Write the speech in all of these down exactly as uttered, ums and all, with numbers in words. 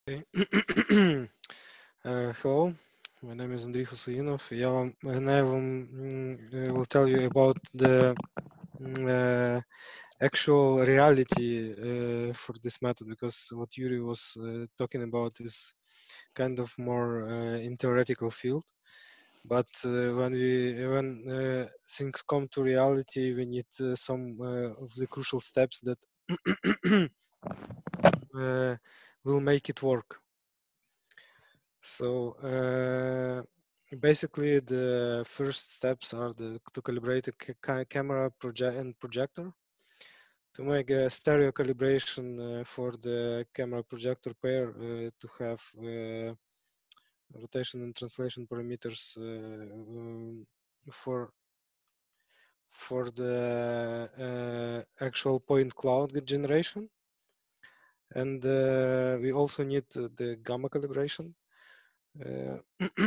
Okay. Uh, hello, my name is Andriy Husainov. Я вам, and I will, mm, uh, will tell you about the mm, uh, actual reality uh, for this method, because what Yuri was uh, talking about is kind of more uh, in theoretical field. But uh, when we when uh, things come to reality, we need uh, some uh, of the crucial steps that uh, will make it work. So uh, basically, the first steps are the, to calibrate a ca camera project and projector. To make a stereo calibration uh, for the camera projector pair, uh, to have uh, rotation and translation parameters uh, um, for for the uh, actual point cloud generation, and uh, we also need uh, the gamma calibration. Uh,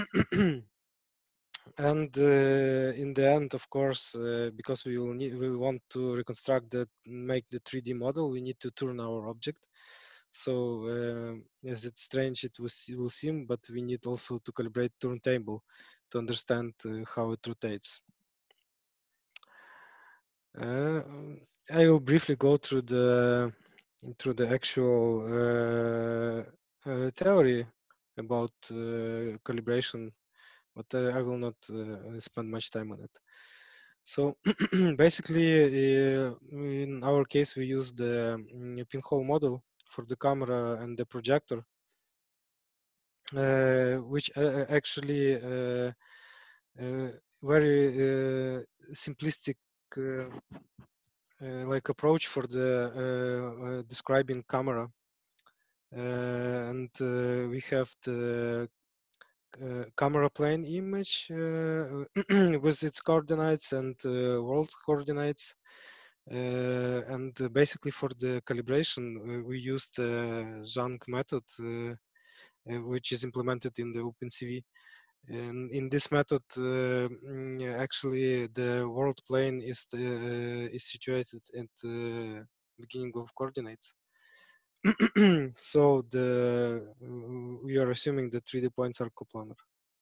and uh, in the end, of course, uh, because we will need, we want to reconstruct that, make the three D model, we need to turn our object. So uh, as it's strange it will, will seem, but we need also to calibrate turntable to understand uh, how it rotates. Uh, I will briefly go through the through the actual uh, uh, theory about uh, calibration, but uh, I will not uh, spend much time on it. So basically, uh, in our case, we use the um, pinhole model for the camera and the projector, uh, which uh, actually uh, uh, very uh, simplistic uh, uh, like approach for the uh, uh, describing camera. Uh, and uh, we have the uh, camera plane image uh, with its coordinates and uh, world coordinates. Uh, and uh, basically for the calibration, uh, we use the Zhang method, uh, uh, which is implemented in the OpenCV. And in this method, uh, mm, actually, the world plane is the, uh, is situated at the beginning of coordinates. So the uh, we are assuming the three D points are coplanar.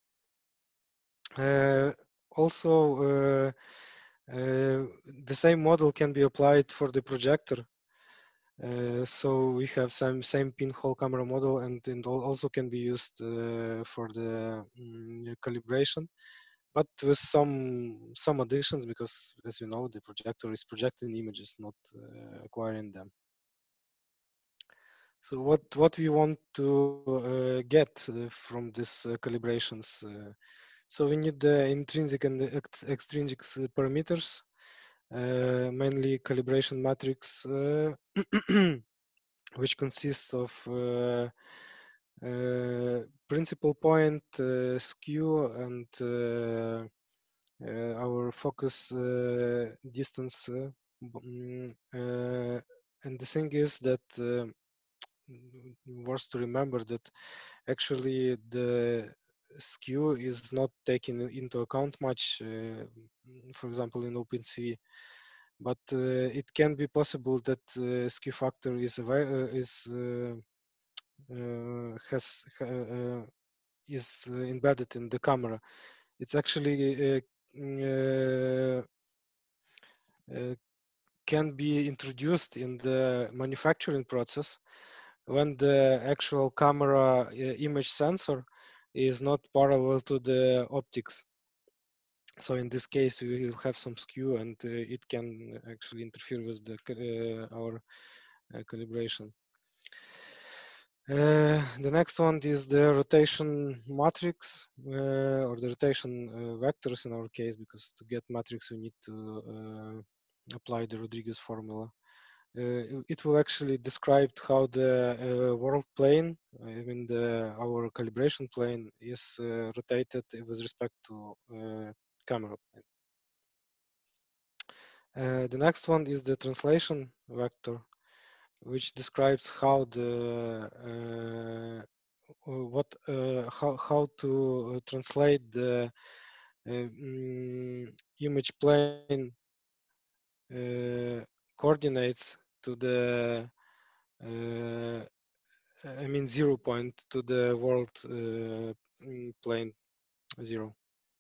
Uh, also, uh, uh, the same model can be applied for the projector. Uh, so we have some same pinhole camera model, and it also can be used uh, for the um, calibration, but with some some additions, because as you know, the projector is projecting images, not uh, acquiring them. So what what we want to uh, get uh, from these uh, calibrations? Uh, so we need the intrinsic and the ex extrinsic parameters, uh, mainly calibration matrix, uh, which consists of uh, uh, principal point, uh, skew, and uh, uh, our focus uh, distance. Uh, mm, uh, and the thing is that uh, worth to remember that actually the skew is not taken into account much, uh, for example, in OpenCV. But uh, it can be possible that uh, skew factor is uh, is uh, uh, has uh, is uh, embedded in the camera. It's actually uh, uh, uh, can be introduced in the manufacturing process when the actual camera uh, image sensor is not parallel to the optics. So in this case, we will have some skew, and uh, it can actually interfere with the uh, our uh, calibration. Uh, the next one is the rotation matrix, uh, or the rotation uh, vectors in our case, because to get matrix we need to uh, apply the Rodriguez formula. Uh, it will actually describe how the uh, world plane, I mean the our calibration plane, is uh, rotated with respect to uh, camera plane. Uh, the next one is the translation vector, which describes how the uh, what uh, how how to uh, translate the uh, mm, image plane uh, coordinates to the uh, I mean zero point to the world uh, plane zero.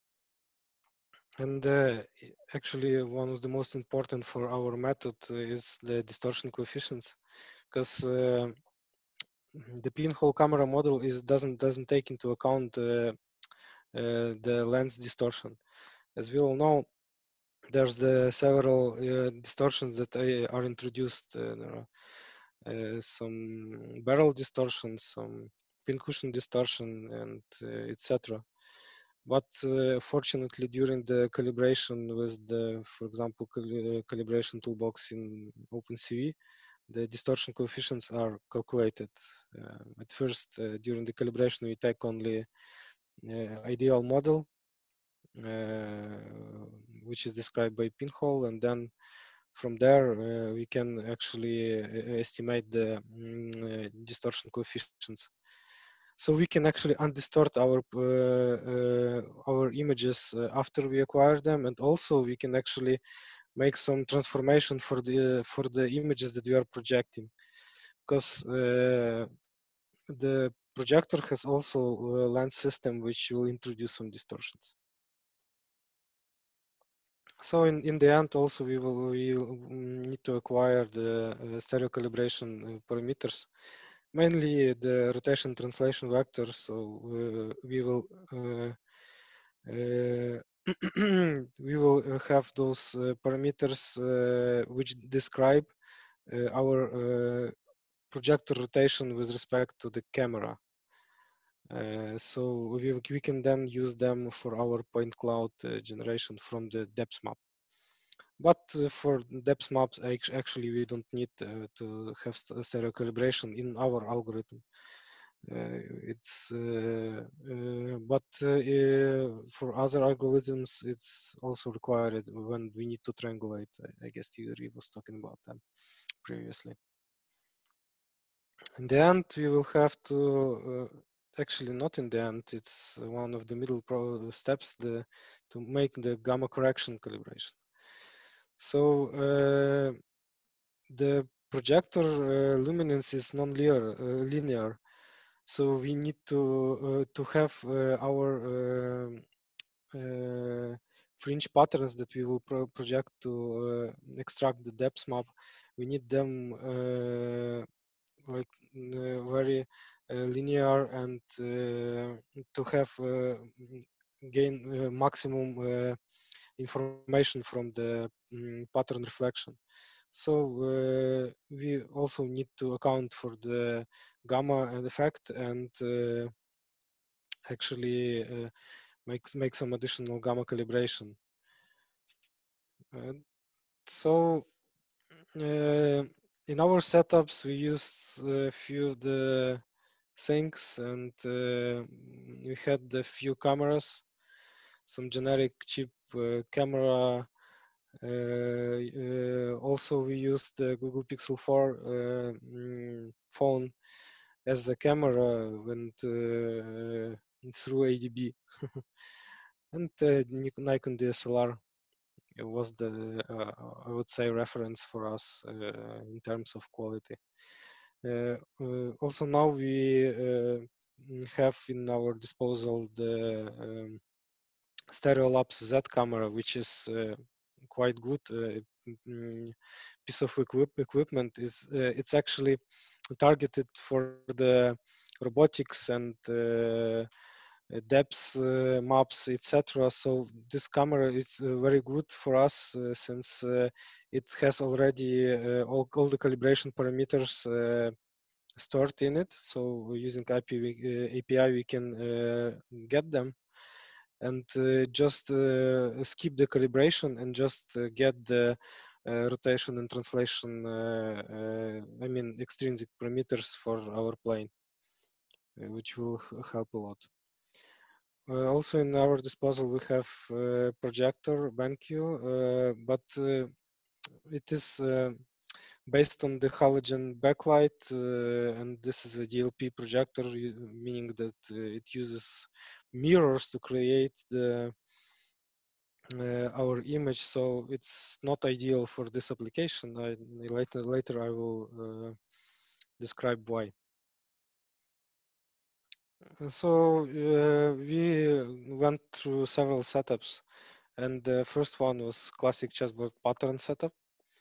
And uh, actually, one of the most important for our method is the distortion coefficients, because uh, the pinhole camera model is doesn't doesn't take into account uh, uh, the lens distortion. As we all know, there's the several uh, distortions that uh, are introduced. Uh, there are uh, some barrel distortion, some pincushion distortion, and uh, et cetera. But uh, fortunately, during the calibration with the, for example, cal calibration toolbox in OpenCV, the distortion coefficients are calculated. Uh, at first, uh, during the calibration, we take only uh, ideal model, uh, which is described by pinhole, and then from there uh, we can actually uh, estimate the mm, uh, distortion coefficients. So we can actually undistort our uh, uh, our images uh, after we acquire them, and also we can actually make some transformation for the for the images that we are projecting, because uh, the projector has also a lens system which will introduce some distortions. So in, in the end, also we will we will need to acquire the uh, stereo calibration uh, parameters, mainly the rotation translation vector. So uh, we will uh, uh, we will uh, have those uh, parameters uh, which describe uh, our uh, projector rotation with respect to the camera. Uh, so we, we can then use them for our point cloud uh, generation from the depth map. But uh, for depth maps, actually, we don't need uh, to have stereo calibration in our algorithm. Uh, it's uh, uh, but uh, for other algorithms, it's also required when we need to triangulate. I, I guess Yuri was talking about them previously. In the end, we will have to. Uh, actually, not in the end. It's one of the middle pro steps the, to make the gamma correction calibration. So uh, the projector uh, luminance is non-linear, uh, linear. So we need to uh, to have uh, our uh, uh, fringe patterns that we will pro project to uh, extract the depth map. We need them uh, like uh, very uh, linear and uh, to have uh, gain uh, maximum uh, information from the um, pattern reflection. So uh, we also need to account for the gamma effect and uh, actually uh, make make some additional gamma calibration. Uh, so uh, in our setups, we use a few of the things, and uh, we had a few cameras, some generic cheap uh, camera. Uh, uh, also, we used the Google Pixel four uh, mm, phone as the camera went uh, through A D B. And uh, Nikon D S L R was the, uh, I would say, reference for us uh, in terms of quality. Uh, uh, also now we uh, have in our disposal the um, Stereolabs Z camera, which is uh, quite good uh, piece of equip equipment. Is uh, it's actually targeted for the robotics and uh, depth uh, maps, et cetera. So this camera is uh, very good for us uh, since uh, it has already uh, all, all the calibration parameters uh, stored in it. So using A P I, uh, A P I we can uh, get them and uh, just uh, skip the calibration and just uh, get the uh, rotation and translation, uh, uh, I mean, extrinsic parameters for our plane, uh, which will help a lot. Uh, also in our disposal, we have uh, projector BenQ, uh, but uh, it is uh, based on the halogen backlight, uh, and this is a D L P projector, meaning that uh, it uses mirrors to create the uh, our image. So it's not ideal for this application. I, later, later I will uh, describe why. So uh, we went through several setups, and the first one was classic chessboard pattern setup.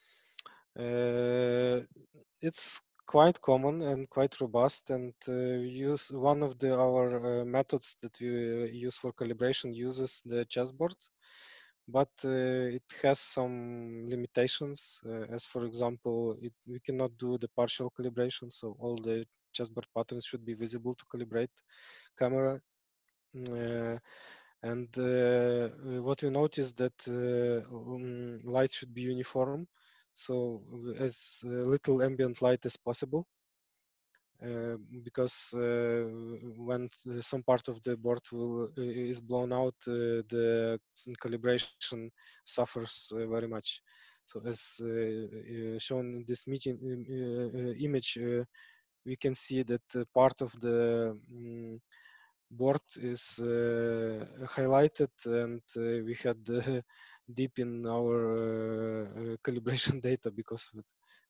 Uh, it's quite common and quite robust, and uh, we use one of the our uh, methods that we uh, use for calibration uses the chessboard, but uh, it has some limitations. Uh, as for example, it, we cannot do the partial calibration, so all the chessboard patterns should be visible to calibrate camera. Uh, and uh, what we noticed that uh, um, light should be uniform, so as little ambient light as possible, uh, because uh, when some part of the board will is blown out, uh, the calibration suffers uh, very much. So as uh, uh, shown in this meeting uh, image, uh, we can see that uh, part of the um, board is uh, highlighted, and uh, we had uh, deep in our uh, calibration data because of it.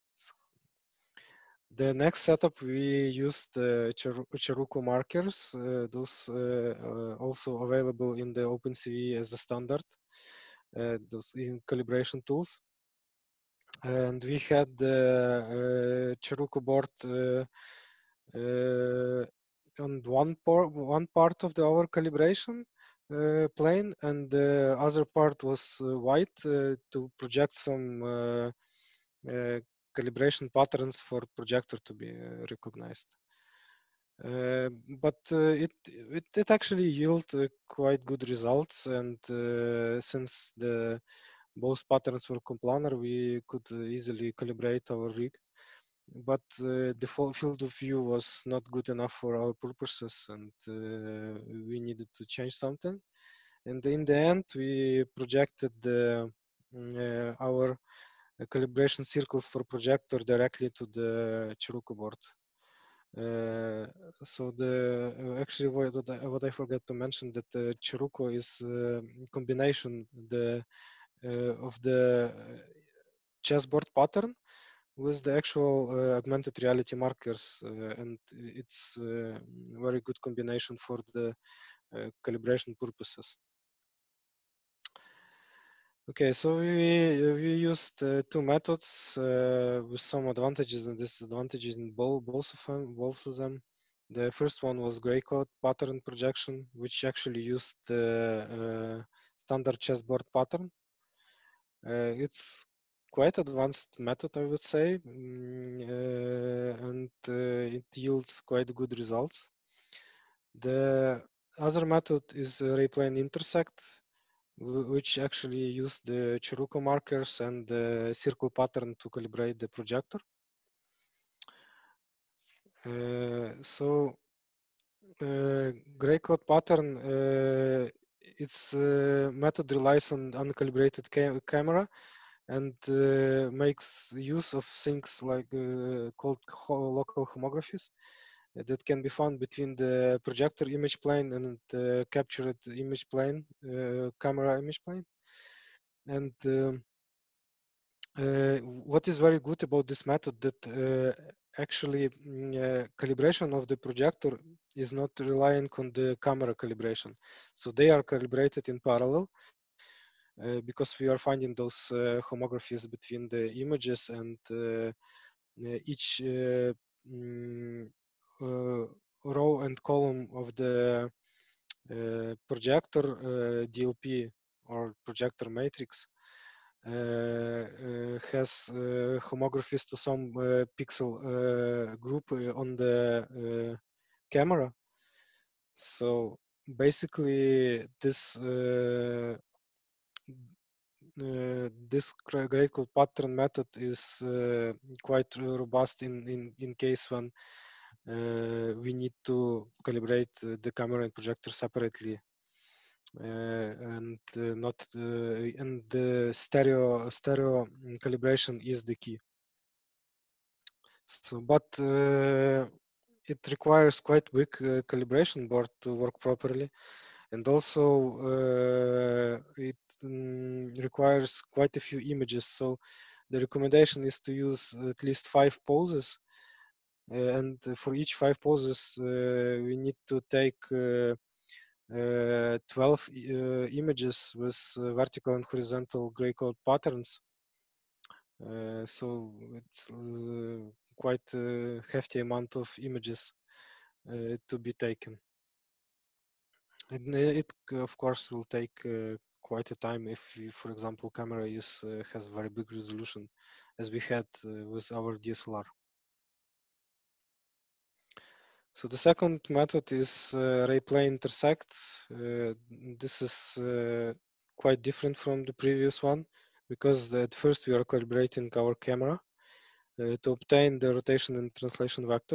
The next setup, we used uh, Charuko markers. Uh, those uh, uh, also available in the OpenCV as a standard. Uh, those in calibration tools. And we had the uh, Charuko board uh, uh, on one part, one part of the our calibration uh, plane, and the other part was uh, white uh, to project some uh, uh, calibration patterns for projector to be uh, recognized. Uh, but uh, it, it it actually yield uh, quite good results, and uh, since the both patterns were coplanar, we could uh, easily calibrate our rig. But uh, the field of view was not good enough for our purposes, and uh, we needed to change something. And in the end, we projected the, uh, our calibration circles for projector directly to the Charuko board. Uh, so the uh, actually what, what, I, what I forgot to mention, that the Charuko is a combination the uh, of the chessboard pattern with the actual uh, augmented reality markers, uh, and it's a very good combination for the uh, calibration purposes. Okay, so we we used uh, two methods uh, with some advantages and disadvantages in both both of them. Both of them. The first one was gray code pattern projection, which actually used the uh, standard chessboard pattern. Uh, it's quite advanced method, I would say, mm, uh, and uh, it yields quite good results. The other method is uh, Rayplane intersect, which actually use the Charuko markers and the circle pattern to calibrate the projector. Uh, so uh, gray code pattern, uh, its uh, method relies on uncalibrated ca camera and uh, makes use of things like uh, called local homographies that can be found between the projector image plane and the captured image plane, uh, camera image plane. And um, uh, what is very good about this method, that uh, actually mm, uh, calibration of the projector is not relying on the camera calibration. So they are calibrated in parallel uh, because we are finding those uh, homographies between the images, and uh, each uh, mm, uh, row and column of the uh, projector uh, D L P or projector matrix uh, uh, has uh, homographies to some uh, pixel uh, group uh, on the uh, camera. So basically, this uh, uh, this gray code pattern method is uh, quite robust in, in, in case when uh, we need to calibrate uh, the camera and projector separately, uh, and uh, not uh, and the stereo stereo calibration is the key. So, but uh, it requires quite weak uh, calibration board to work properly, and also uh, it um, requires quite a few images. So the recommendation is to use at least five poses, uh, and for each five poses, uh, we need to take uh, uh, twelve uh, images with uh, vertical and horizontal gray code patterns. Uh, so it's uh, quite a hefty amount of images uh, to be taken. And it, of course, will take uh, quite a time if, you, for example, camera is uh, has very big resolution, as we had uh, with our D S L R. So the second method is uh, ray plane intersect. Uh, this is uh, quite different from the previous one, because at first we are calibrating our camera uh, to obtain the rotation and translation vector.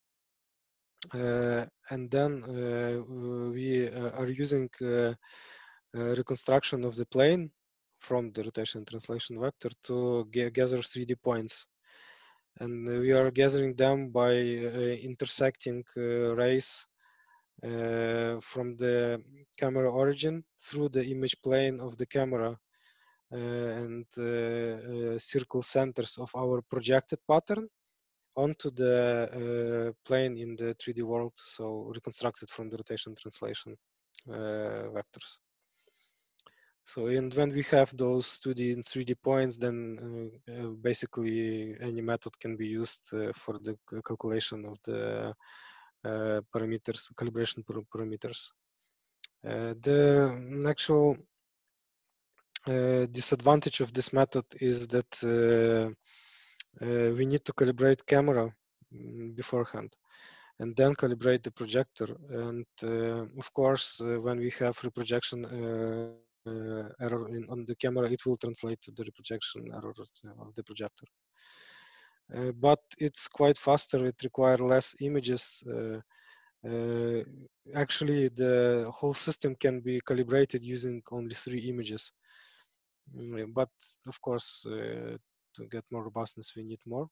Uh, and then uh, we uh, are using uh, uh, reconstruction of the plane from the rotation and translation vector to gather three D points. And we are gathering them by uh, intersecting uh, rays uh, from the camera origin through the image plane of the camera uh, and uh, uh, circle centers of our projected pattern onto the uh, plane in the three D world, so reconstructed from the rotation translation uh, vectors. So, and when we have those two D and three D points, then uh, uh, basically any method can be used uh, for the calculation of the uh, parameters, calibration parameters. Uh, the actual uh, disadvantage of this method is that uh, uh, we need to calibrate camera beforehand and then calibrate the projector. And uh, of course, uh, when we have reprojection uh, error in, on the camera, it will translate to the reprojection error of the projector. Uh, but it's quite faster, it requires less images. Uh, uh, actually, the whole system can be calibrated using only three images. Mm, but of course, uh, to get more robustness, we need more.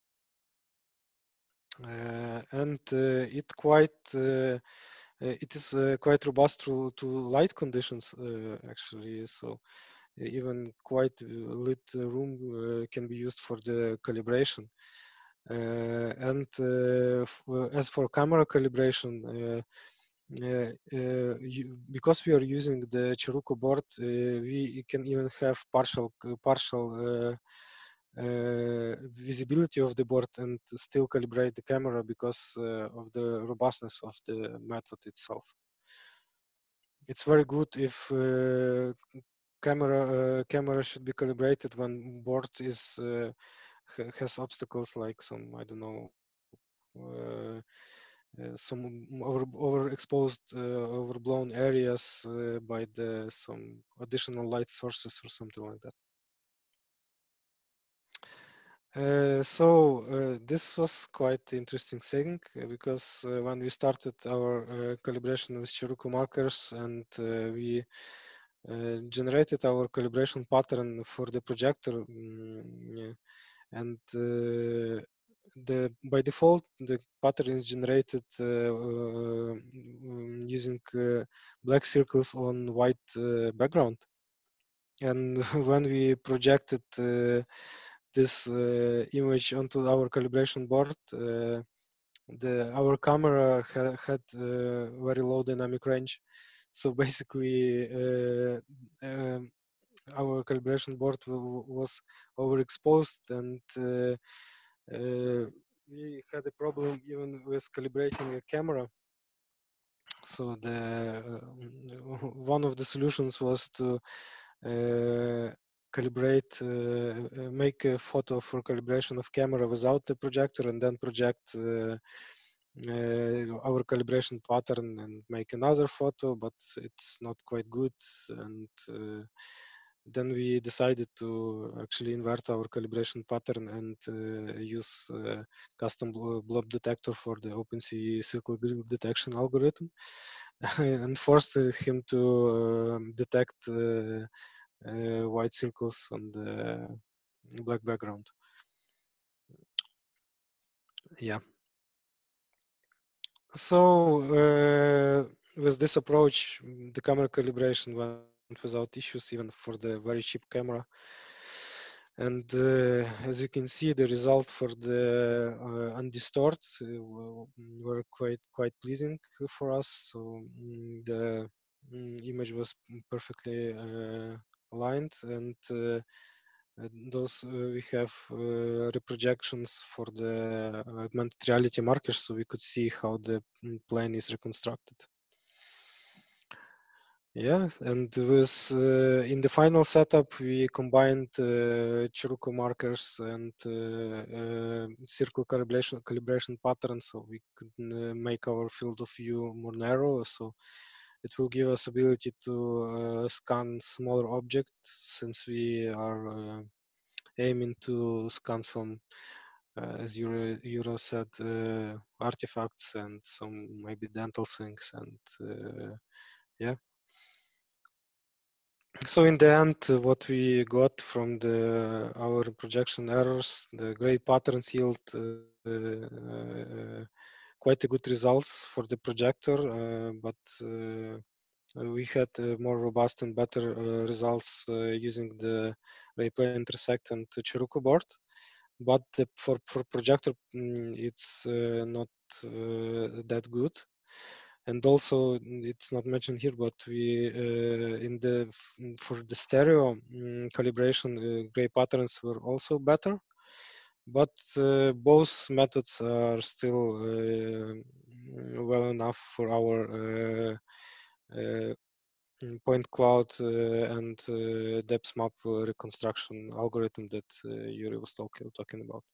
Uh, and uh, it quite uh, it is uh, quite robust to, to light conditions uh, actually. So even quite lit room uh, can be used for the calibration. Uh, and uh, as for camera calibration, uh, uh, uh, you, because we are using the Charuko board, uh, we can even have partial partial uh, uh, visibility of the board and still calibrate the camera because uh, of the robustness of the method itself. It's very good if uh, camera uh, camera should be calibrated when board is uh, has obstacles like some, I don't know, uh, uh, some over overexposed, uh, overblown areas uh, by the some additional light sources or something like that. Uh, so uh, this was quite interesting thing uh, because uh, when we started our uh, calibration with Charuko markers and uh, we uh, generated our calibration pattern for the projector, um, yeah, and uh, the by default the pattern is generated uh, uh, using uh, black circles on white uh, background. And when we projected uh, this uh, image onto our calibration board, uh, the our camera ha had uh, very low dynamic range. So basically, uh, um, our calibration board was overexposed, and uh, uh, we had a problem even with calibrating a camera. So the uh, one of the solutions was to uh, calibrate, uh, make a photo for calibration of camera without the projector, and then project uh, uh, our calibration pattern and make another photo, but it's not quite good. And uh, then we decided to actually invert our calibration pattern and uh, use uh, custom blob detector for the OpenCV circle grid detection algorithm and force him to uh, detect uh, uh, white circles on the black background. Yeah. So uh, with this approach, the camera calibration went without issues, even for the very cheap camera. And uh, as you can see, the result for the uh, undistort uh, were quite quite pleasing for us. So mm, the mm, image was perfectly uh, aligned, and uh, and those uh, we have uh, reprojections for the augmented reality markers, so we could see how the plane is reconstructed. Yeah, and with uh, in the final setup, we combined uh, Chirutka markers and uh, uh, circle calibration calibration patterns, so we could uh, make our field of view more narrow. So it will give us ability to uh, scan smaller objects, since we are uh, aiming to scan some, uh, as Euro, Euro said, uh, artifacts and some maybe dental things, and uh, yeah. So in the end, uh, what we got from the our projection errors, the gray patterns yield uh, uh, quite a good results for the projector, uh, but uh, we had uh, more robust and better uh, results uh, using the RayPlay Intersect and the Chirutka board. But the, for for projector, mm, it's uh, not uh, that good. And also, it's not mentioned here, but we uh, in the for the stereo um, calibration, uh, gray patterns were also better, but uh, both methods are still uh, well enough for our uh, uh, point cloud uh, and uh, depth map uh, reconstruction algorithm that uh, Yuri was talking talking about.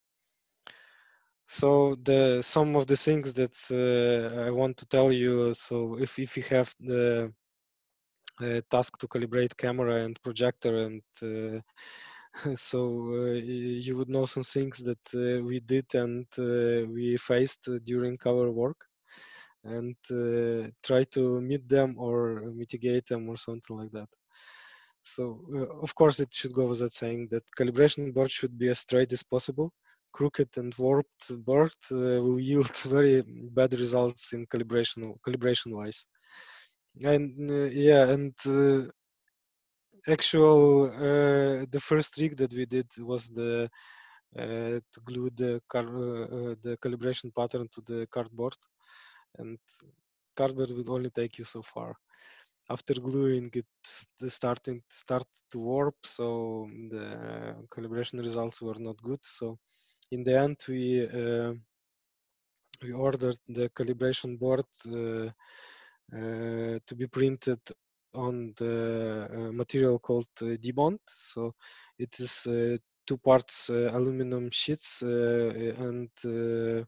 So the some of the things that uh, I want to tell you. So if if you have the uh, task to calibrate camera and projector, and uh, so uh, you would know some things that uh, we did and uh, we faced during our work, and uh, try to meet them or mitigate them or something like that. So uh, of course it should go without saying that calibration board should be as straight as possible. Crooked and warped board uh, will yield very bad results in calibration calibration wise. And uh, yeah, and uh, actual uh, the first trick that we did was the uh, to glue the car, uh, uh, the calibration pattern to the cardboard, and cardboard will only take you so far. After gluing it, starting start to warp, so the calibration results were not good. So in the end, we uh, we ordered the calibration board uh, uh, to be printed on the uh, material called uh, D-bond. So it is uh, two parts uh, aluminum sheets uh, and uh,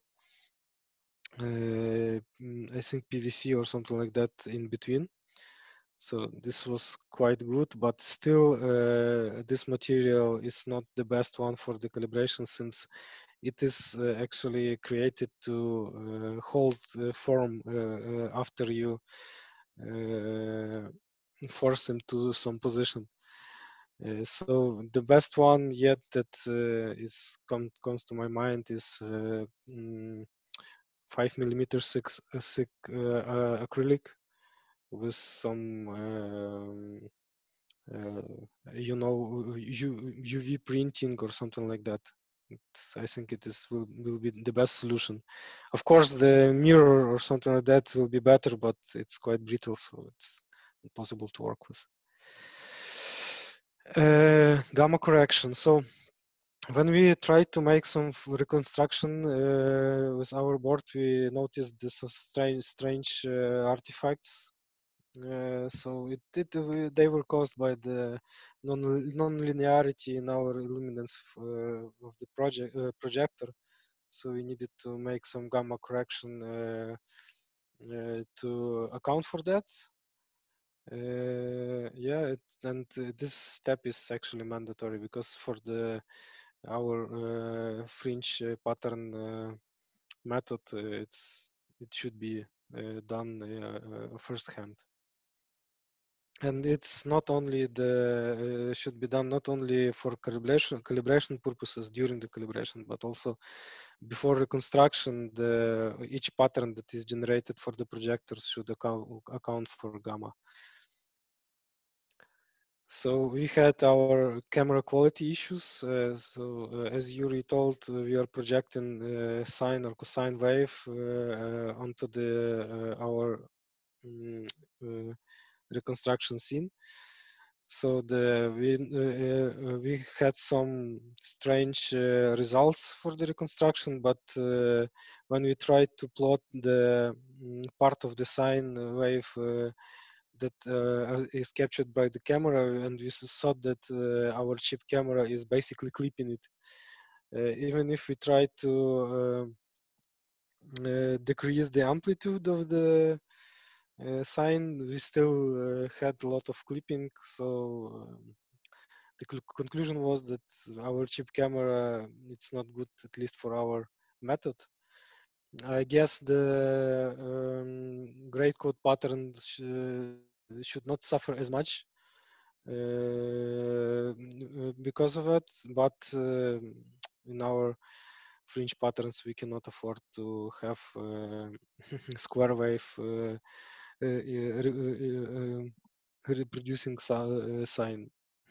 uh, I think P V C or something like that in between. So this was quite good, but still uh, this material is not the best one for the calibration, since it is uh, actually created to uh, hold the form uh, uh, after you uh, force them to some position. Uh, so the best one yet that uh, is come, comes to my mind is uh, mm, five millimeter six, uh, thick uh, uh, acrylic with some um, uh, you know U, UV printing or something like that. It's, I think it is will, will be the best solution. Of course, the mirror or something like that will be better, but it's quite brittle, so it's impossible to work with. Uh, gamma correction. So when we tried to make some reconstruction uh, with our board, we noticed this strange, strange uh, artifacts. Uh, so it, it uh, they were caused by the non non-linearity in our luminance uh, of the project uh, projector. So we needed to make some gamma correction uh, uh, to account for that. Uh, yeah, it, and uh, this step is actually mandatory, because for the our uh, fringe uh, pattern uh, method, uh, it's it should be uh, done uh, uh, firsthand. And it's not only the uh, should be done not only for calibration calibration purposes during the calibration, but also before reconstruction. The each pattern that is generated for the projectors should account account for gamma. So we had our camera quality issues. Uh, so uh, as Yuri told, uh, we are projecting uh, sine or cosine wave uh, uh, onto the uh, our um, uh, reconstruction scene. So the we uh, uh, we had some strange uh, results for the reconstruction, but uh, when we tried to plot the um, part of the sine wave uh, that uh, is captured by the camera, and we saw that uh, our chip camera is basically clipping it. Uh, even if we try to uh, uh, decrease the amplitude of the uh, sine, we still uh, had a lot of clipping. So um, the conclusion was that our chip camera, it's not good, at least for our method. I guess the um, grade code pattern sh should not suffer as much uh, because of it, but uh, in our fringe patterns we cannot afford to have uh, square wave uh, uh, uh, reproducing sine.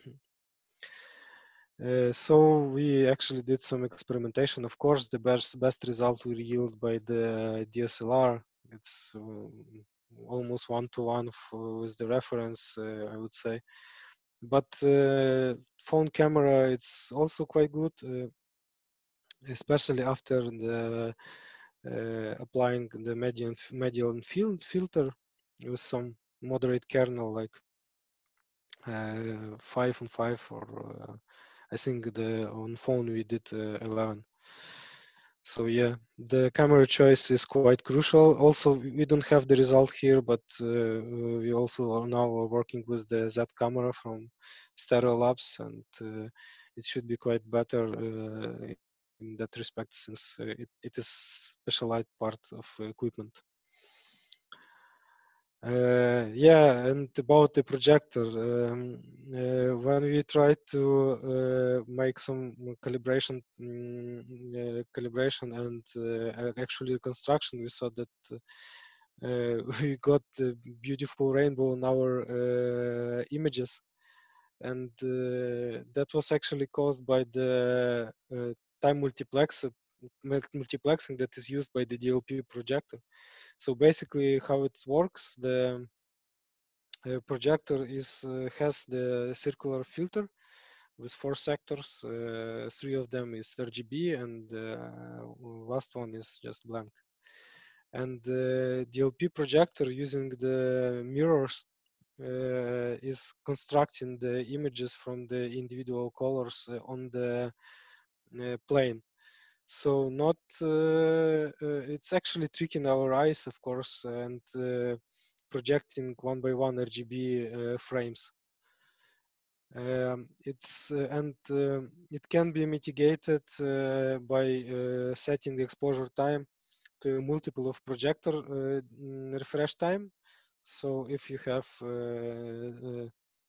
Uh, so we actually did some experimentation. Of course, the best best result we yield by the D S L R. It's uh, almost one to one with the reference, uh, I would say. But uh, phone camera, it's also quite good, uh, especially after the uh, applying the median median field filter with some moderate kernel like uh, five on five, or uh, I think the on phone we did uh, eleven. So yeah, the camera choice is quite crucial. Also, we don't have the result here, but uh, we also are now working with the Z camera from Stereo Labs, and uh, it should be quite better uh, in that respect, since uh, it, it is specialized part of equipment. Uh, yeah, and about the projector, um, uh, when we tried to uh, make some calibration, um, uh, calibration and uh, actually reconstruction, we saw that uh, we got a beautiful rainbow in our uh, images, and uh, that was actually caused by the uh, time multiplex multiplexing that is used by the D L P projector. So basically, how it works, the uh, projector is uh, has the circular filter with four sectors. Uh, three of them is R G B, and uh, last one is just blank. And the D L P projector, using the mirrors, uh, is constructing the images from the individual colors uh, on the uh, plane. So not uh, uh, it's actually tricking our eyes, of course, and uh, projecting one by one R G B uh, frames. Um, it's uh, and uh, it can be mitigated uh, by uh, setting the exposure time to a multiple of projector uh, refresh time. So if you have uh,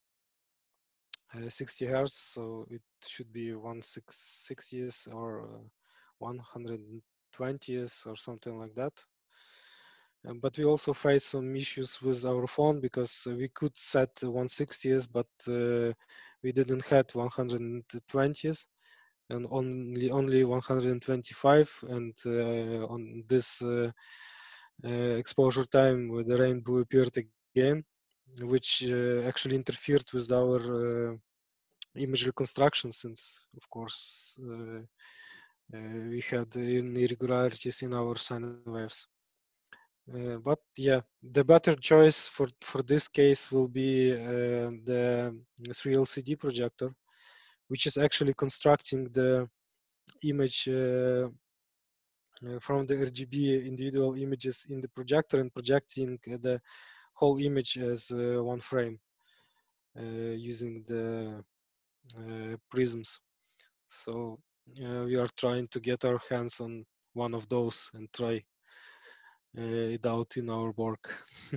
uh, sixty hertz, so it should be one sixtieth or uh, one hundred twentieth or something like that. Um, but we also face some issues with our phone, because we could set one sixtieth, but uh, we didn't have one hundred twentieth, and only only one hundred twenty-five. And uh, on this uh, uh, exposure time, the rainbow appeared again, which uh, actually interfered with our uh, image reconstruction, since of course uh, uh, we had irregularities in our sine waves. Uh, but yeah, the better choice for for this case will be uh, the three L C D projector, which is actually constructing the image uh, uh, from the R G B individual images in the projector and projecting the whole image as uh, one frame uh, using the uh, prisms. So uh, we are trying to get our hands on one of those and try uh, it out in our work.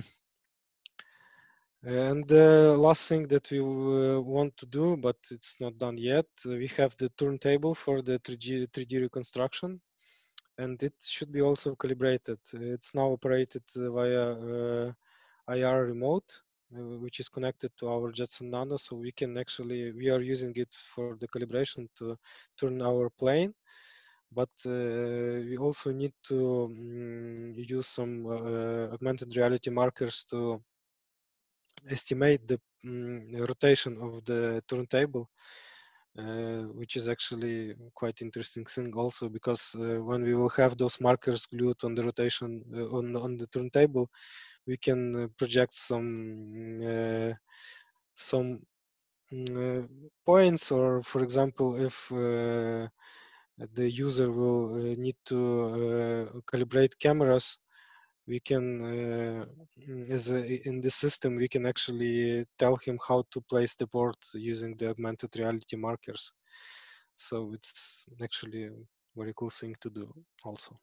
And the last thing that we uh, want to do, but it's not done yet, uh, we have the turntable for the three D, three D reconstruction, and it should be also calibrated. It's now operated via uh, I R remote, uh, which is connected to our Jetson Nano. So we can actually, we are using it for the calibration to turn our plane. But uh, we also need to um, use some uh, augmented reality markers to estimate the um, rotation of the turntable, uh, which is actually quite interesting thing also, because uh, when we will have those markers glued on the rotation uh, on on the turntable, we can uh, project some uh, some uh, points, or for example, if uh, the user will uh, need to uh, calibrate cameras, we can, uh, as a, in the system, we can actually tell him how to place the board using the augmented reality markers. So it's actually a very cool thing to do also.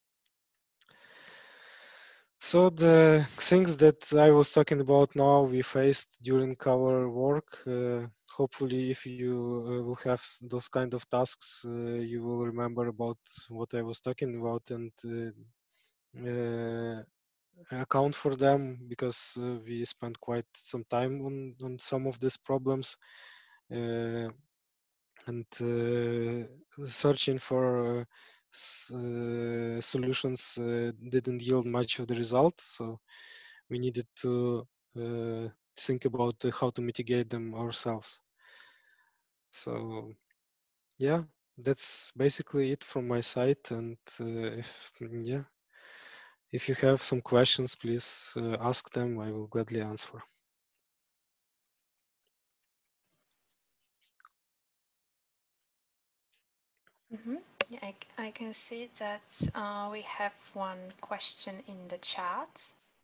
So the things that I was talking about now, we faced during our work. Uh, hopefully, if you uh, will have those kind of tasks, uh, you will remember about what I was talking about and uh, uh, account for them, because uh, we spent quite some time on, on some of these problems. Uh, and uh, searching for uh, uh, solutions uh, didn't yield much of the result, so we needed to uh, think about uh, how to mitigate them ourselves. So yeah, that's basically it from my side. And uh, if yeah, if you have some questions, please uh, ask them. I will gladly answer. Mm-hmm. Yeah, I, I can see that uh, we have one question in the chat.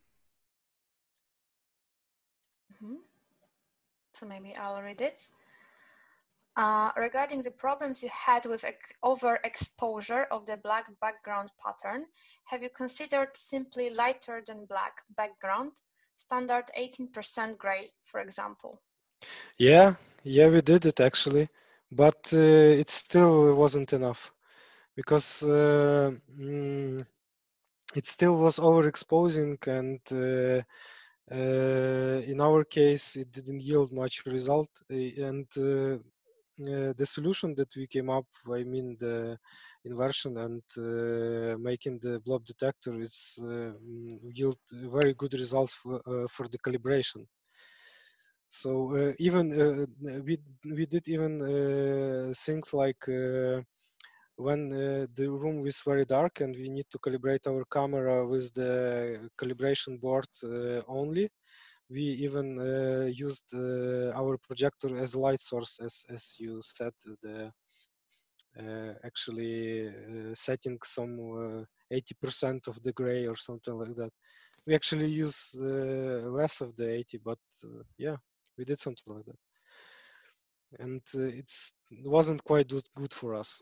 Mm-hmm. So maybe I'll read it. Uh, regarding the problems you had with overexposure of the black background pattern, have you considered simply lighter than black background, standard eighteen percent gray, for example? Yeah, yeah, we did it actually, but uh, it still wasn't enough, because uh, mm, it still was overexposing, and uh, uh, in our case it didn't yield much result. Uh, and uh, uh, the solution that we came up, I mean the inversion and uh, making the blob detector, is uh, yield very good results for, uh, for the calibration. So uh, even uh, we we did even uh, things like uh, when uh, the room was very dark and we need to calibrate our camera with the calibration board uh, only, we even uh, used uh, our projector as a light source, as as you said, the uh, actually uh, setting some uh, eighty percent of the gray or something like that. We actually use uh, less of the eighty, but uh, yeah, we did something like that, and uh, it's it wasn't quite good, good for us.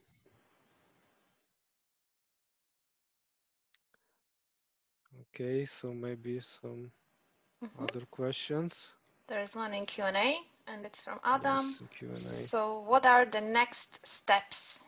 Okay, so maybe some Mm-hmm. other questions. There is one in Q and A, and it's from Adam. Yes, Q and A. So what are the next steps?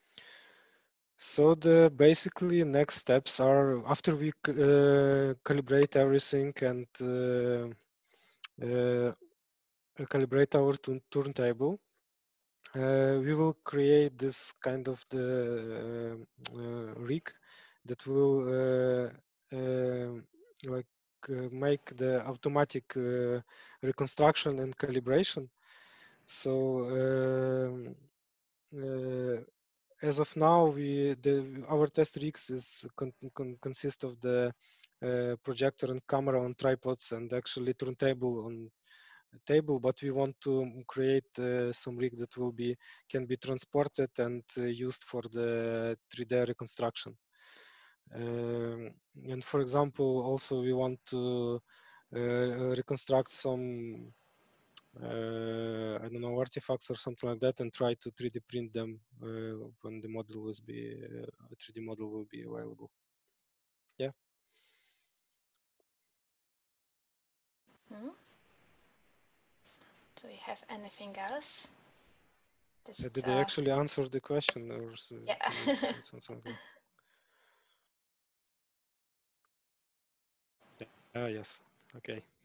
So the basically next steps are, after we uh, calibrate everything and uh, uh, calibrate our turntable, uh, we will create this kind of the uh, uh, rig that will uh, uh, like uh, make the automatic uh, reconstruction and calibration. So um, uh, as of now, we the our test rigs is con, con, consist of the uh, projector and camera on tripods, and actually turntable on table, but we want to create uh, some rig that will be can be transported and uh, used for the three D reconstruction. Um, and for example, also we want to uh, reconstruct some uh, I don't know, artifacts or something like that, and try to three D print them uh, when the model will be uh, a three D model will be available. Yeah. Hmm? Do we have anything else? Uh, Just did I uh, actually answer the question, or yeah. did it something like that? Ah, yes. Okay.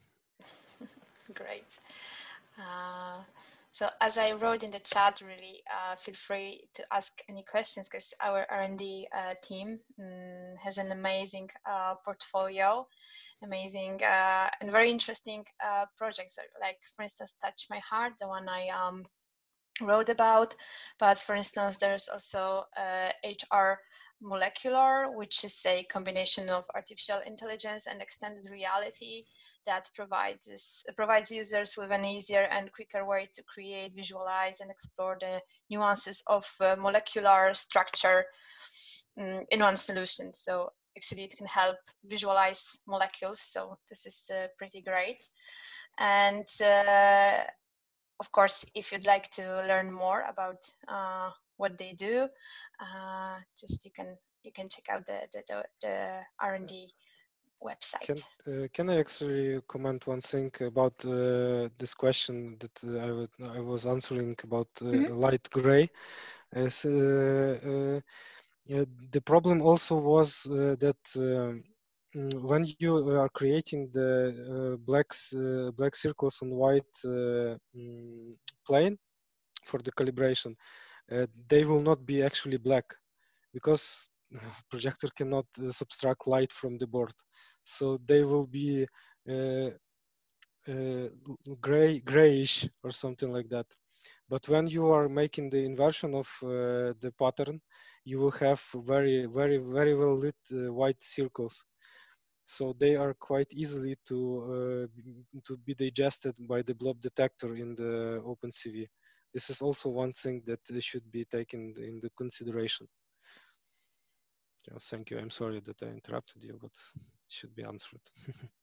Great. Uh, so as I wrote in the chat, really uh, feel free to ask any questions because our R and D uh, team um, has an amazing uh, portfolio, amazing uh, and very interesting uh, projects. Like for instance, Touch My Heart, the one I um, wrote about. But for instance, there's also uh, H R Molecular, which is a combination of artificial intelligence and extended reality that provides this, provides users with an easier and quicker way to create, visualize, and explore the nuances of uh, molecular structure um, in one solution. So actually, it can help visualize molecules. So this is uh, pretty great. And uh, of course, if you'd like to learn more about uh, what they do, uh, just you can you can check out the the, the R and D website. Can uh, can I actually comment one thing about uh, this question that uh, I, would, I was answering about uh, mm-hmm. light gray? As, uh, uh, yeah, the problem also was uh, that um, when you are creating the uh, blacks, uh, black circles on white uh, plane for the calibration, uh, they will not be actually black because projector cannot uh, subtract light from the board. So they will be uh, uh, gray, grayish or something like that. But when you are making the inversion of uh, the pattern, you will have very, very, very well lit uh, white circles. So they are quite easily to uh, to be digested by the blob detector in the OpenCV. This is also one thing that should be taken in the consideration. Yeah, thank you. I'm sorry that I interrupted you, but it should be answered.